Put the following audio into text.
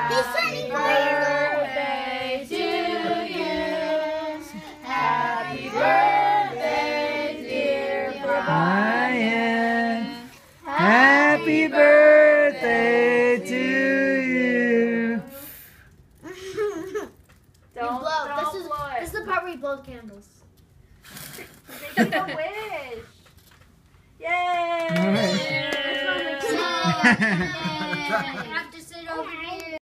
Happy birthday to you. Happy birthday, dear Brian. Happy birthday to you. Don't blow. This is the part where you blow the candles. Making a wish. Yay! Yay. Yay.